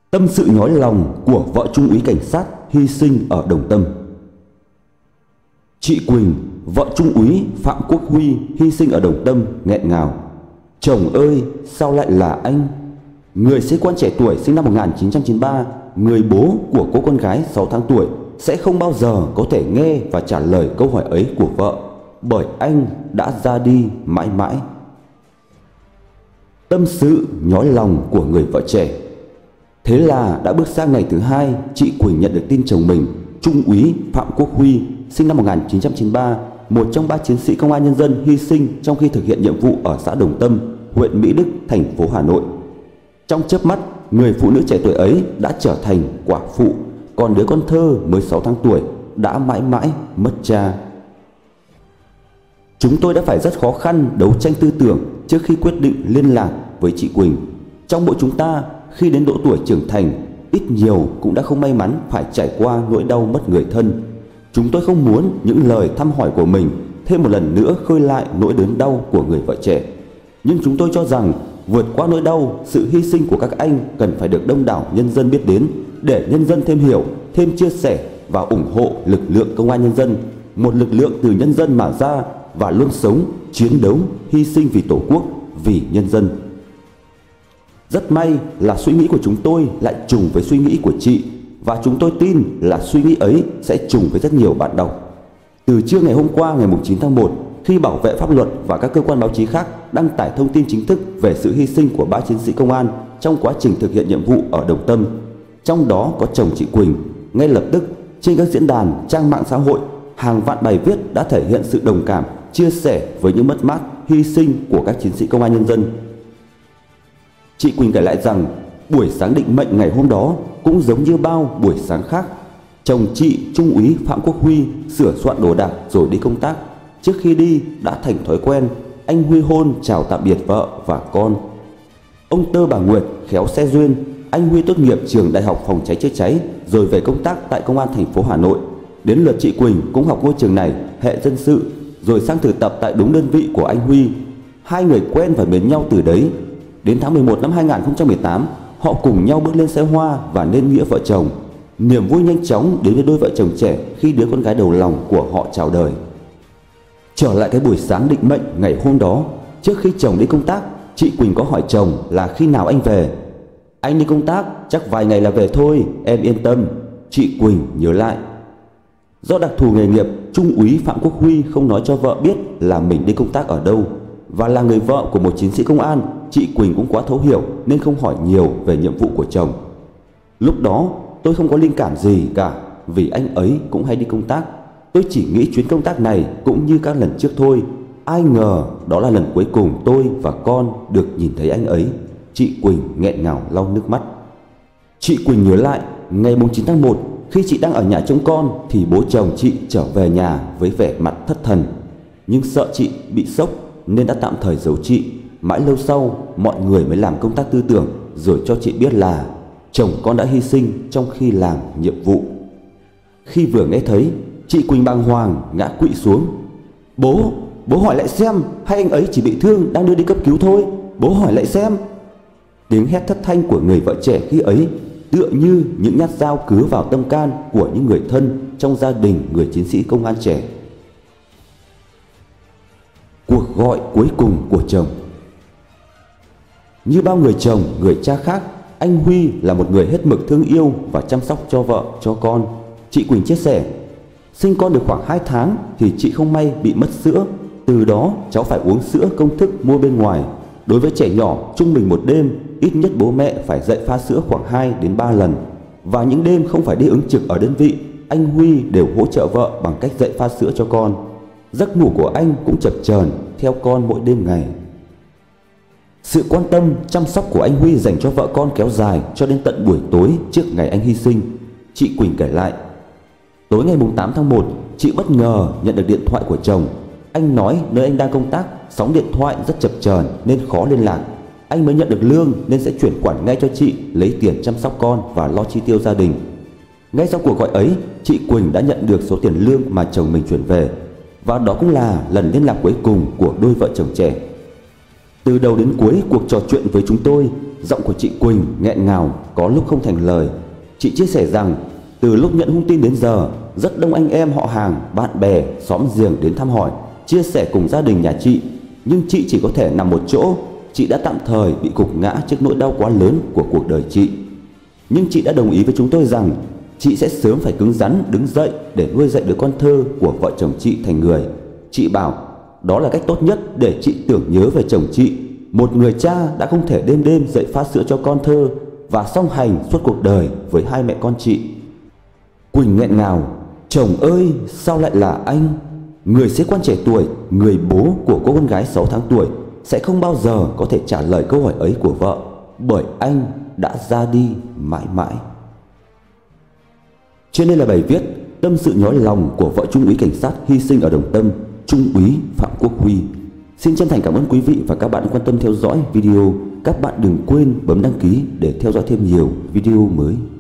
Tâm sự nhói lòng của vợ trung úy cảnh sát hy sinh ở Đồng Tâm. Chị Quỳnh, vợ trung úy Phạm Quốc Huy hy sinh ở Đồng Tâm nghẹn ngào: "Chồng ơi, sao lại là anh?" Người sĩ quan trẻ tuổi sinh năm 1993, người bố của cô con gái 6 tháng tuổi, sẽ không bao giờ có thể nghe và trả lời câu hỏi ấy của vợ, bởi anh đã ra đi mãi mãi. Tâm sự nhói lòng của người vợ trẻ. Thế là đã bước sang ngày thứ hai, chị Quỳnh nhận được tin chồng mình, Trung úy Phạm Quốc Huy, sinh năm 1993, một trong 3 chiến sĩ công an nhân dân hy sinh trong khi thực hiện nhiệm vụ ở xã Đồng Tâm, huyện Mỹ Đức, thành phố Hà Nội. Trong chớp mắt, người phụ nữ trẻ tuổi ấy đã trở thành quả phụ, còn đứa con thơ mới 6 tháng tuổi đã mãi mãi mất cha. Chúng tôi đã phải rất khó khăn đấu tranh tư tưởng trước khi quyết định liên lạc với chị Quỳnh. Trong mỗi chúng ta, khi đến độ tuổi trưởng thành, ít nhiều cũng đã không may mắn phải trải qua nỗi đau mất người thân. Chúng tôi không muốn những lời thăm hỏi của mình thêm một lần nữa khơi lại nỗi đớn đau của người vợ trẻ. Nhưng chúng tôi cho rằng vượt qua nỗi đau, sự hy sinh của các anh cần phải được đông đảo nhân dân biết đến, để nhân dân thêm hiểu, thêm chia sẻ và ủng hộ lực lượng công an nhân dân, một lực lượng từ nhân dân mà ra và luôn sống, chiến đấu, hy sinh vì Tổ quốc, vì nhân dân. Rất may là suy nghĩ của chúng tôi lại trùng với suy nghĩ của chị, và chúng tôi tin là suy nghĩ ấy sẽ trùng với rất nhiều bạn đọc. Từ trưa ngày hôm qua, ngày 9 tháng 1, khi Bảo vệ Pháp luật và các cơ quan báo chí khác đăng tải thông tin chính thức về sự hy sinh của 3 chiến sĩ công an trong quá trình thực hiện nhiệm vụ ở Đồng Tâm, trong đó có chồng chị Quỳnh, ngay lập tức trên các diễn đàn, trang mạng xã hội, hàng vạn bài viết đã thể hiện sự đồng cảm, chia sẻ với những mất mát, hy sinh của các chiến sĩ công an nhân dân. Chị Quỳnh kể lại rằng buổi sáng định mệnh ngày hôm đó cũng giống như bao buổi sáng khác. Chồng chị, Trung úy Phạm Quốc Huy, sửa soạn đồ đạc rồi đi công tác. Trước khi đi đã thành thói quen, anh Huy hôn chào tạm biệt vợ và con. Ông Tơ bà Nguyệt khéo xe duyên, anh Huy tốt nghiệp trường Đại học Phòng cháy chữa cháy rồi về công tác tại Công an thành phố Hà Nội. Đến lượt chị Quỳnh cũng học ngôi trường này, hệ dân sự, rồi sang thực tập tại đúng đơn vị của anh Huy. Hai người quen và mến nhau từ đấy. Đến tháng 11 năm 2018, họ cùng nhau bước lên xe hoa và nên nghĩa vợ chồng. Niềm vui nhanh chóng đến với đôi vợ chồng trẻ khi đứa con gái đầu lòng của họ chào đời. Trở lại cái buổi sáng định mệnh ngày hôm đó, trước khi chồng đi công tác, chị Quỳnh có hỏi chồng là khi nào anh về. "Anh đi công tác chắc vài ngày là về thôi, em yên tâm." Chị Quỳnh nhớ lại. Do đặc thù nghề nghiệp, Trung úy Phạm Quốc Huy không nói cho vợ biết là mình đi công tác ở đâu, và là người vợ của một chiến sĩ công an, chị Quỳnh cũng quá thấu hiểu nên không hỏi nhiều về nhiệm vụ của chồng. "Lúc đó tôi không có linh cảm gì cả, vì anh ấy cũng hay đi công tác. Tôi chỉ nghĩ chuyến công tác này cũng như các lần trước thôi. Ai ngờ đó là lần cuối cùng tôi và con được nhìn thấy anh ấy." Chị Quỳnh nghẹn ngào lau nước mắt. Chị Quỳnh nhớ lại ngày 9 tháng 1, khi chị đang ở nhà trông con thì bố chồng chị trở về nhà với vẻ mặt thất thần. Nhưng sợ chị bị sốc nên đã tạm thời giấu chị. Mãi lâu sau, mọi người mới làm công tác tư tưởng rồi cho chị biết là chồng con đã hy sinh trong khi làm nhiệm vụ. Khi vừa nghe thấy, chị Quỳnh bàng hoàng ngã quỵ xuống. Bố hỏi lại xem, hay anh ấy chỉ bị thương đang đưa đi cấp cứu thôi. Bố hỏi lại xem." Tiếng hét thất thanh của người vợ trẻ khi ấy tựa như những nhát dao cứa vào tâm can của những người thân trong gia đình người chiến sĩ công an trẻ. Cuộc gọi cuối cùng của chồng. Như bao người chồng, người cha khác, anh Huy là một người hết mực thương yêu và chăm sóc cho vợ, cho con. Chị Quỳnh chia sẻ, sinh con được khoảng 2 tháng thì chị không may bị mất sữa. Từ đó cháu phải uống sữa công thức mua bên ngoài. Đối với trẻ nhỏ, trung bình một đêm, ít nhất bố mẹ phải dậy pha sữa khoảng 2 đến 3 lần. Và những đêm không phải đi ứng trực ở đơn vị, anh Huy đều hỗ trợ vợ bằng cách dậy pha sữa cho con. Giấc ngủ của anh cũng chập chờn theo con mỗi đêm ngày. Sự quan tâm, chăm sóc của anh Huy dành cho vợ con kéo dài cho đến tận buổi tối trước ngày anh hy sinh. Chị Quỳnh kể lại, tối ngày 8 tháng 1, chị bất ngờ nhận được điện thoại của chồng. Anh nói nơi anh đang công tác, sóng điện thoại rất chập chờn nên khó liên lạc. Anh mới nhận được lương nên sẽ chuyển khoản ngay cho chị lấy tiền chăm sóc con và lo chi tiêu gia đình. Ngay sau cuộc gọi ấy, chị Quỳnh đã nhận được số tiền lương mà chồng mình chuyển về. Và đó cũng là lần liên lạc cuối cùng của đôi vợ chồng trẻ. Từ đầu đến cuối cuộc trò chuyện với chúng tôi, giọng của chị Quỳnh nghẹn ngào, có lúc không thành lời. Chị chia sẻ rằng từ lúc nhận hung tin đến giờ, rất đông anh em họ hàng, bạn bè, xóm giềng đến thăm hỏi, chia sẻ cùng gia đình nhà chị. Nhưng chị chỉ có thể nằm một chỗ. Chị đã tạm thời bị gục ngã trước nỗi đau quá lớn của cuộc đời chị. Nhưng chị đã đồng ý với chúng tôi rằng chị sẽ sớm phải cứng rắn đứng dậy để nuôi dạy đứa con thơ của vợ chồng chị thành người. Chị bảo đó là cách tốt nhất để chị tưởng nhớ về chồng chị, một người cha đã không thể đêm đêm dậy pha sữa cho con thơ và song hành suốt cuộc đời với hai mẹ con chị. Quỳnh nghẹn ngào: chồng ơi, sao lại là anh? Người sĩ quan trẻ tuổi, người bố của cô con gái 6 tháng tuổi sẽ không bao giờ có thể trả lời câu hỏi ấy của vợ, bởi anh đã ra đi mãi mãi. Trên đây là bài viết tâm sự nhói lòng của vợ Trung úy cảnh sát hy sinh ở Đồng Tâm, Trung úy Phạm Quốc Huy. Xin chân thành cảm ơn quý vị và các bạn đã quan tâm theo dõi video. Các bạn đừng quên bấm đăng ký để theo dõi thêm nhiều video mới.